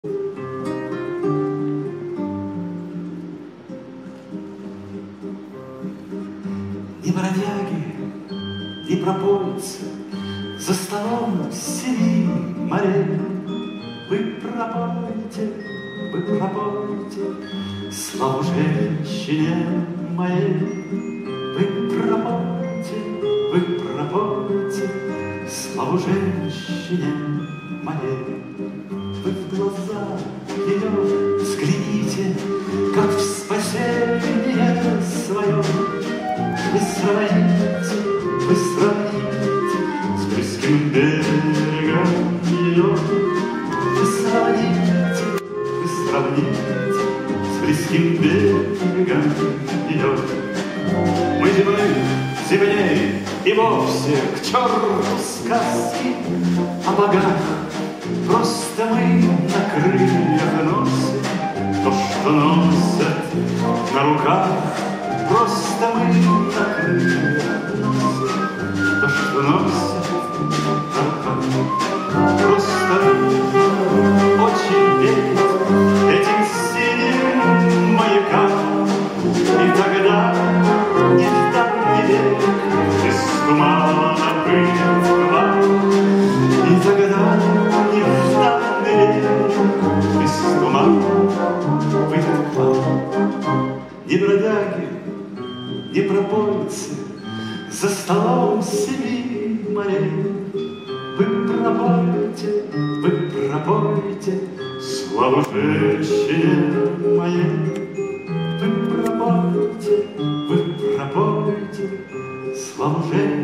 Ни бродяги, ни пропойцы за столом семи морей. Вы пропойте, славу женщине моей. Вы пропойте, славу женщине моей. Вы в глаза ее взгляните, как в спасение свое. Вы сравните с близким берегом ее. Вы сравните с близким берегом ее. Мы землей и вовсе к черту сказки о богах. Просто мы на крыльях носим то, что носят на руках. Просто мы на крыльях носим то, что носят на руках. Просто очень верить этим синим маякам. И тогда ни ждать, ни век из тумана выйдет к вам. И тогда ни ждать, ни век из тумана выйдет к вам. Ни бродяги, ни пропойцы за столом семи морей. Вы пропойте славу женщине моей. Вы пропойте славу женщине.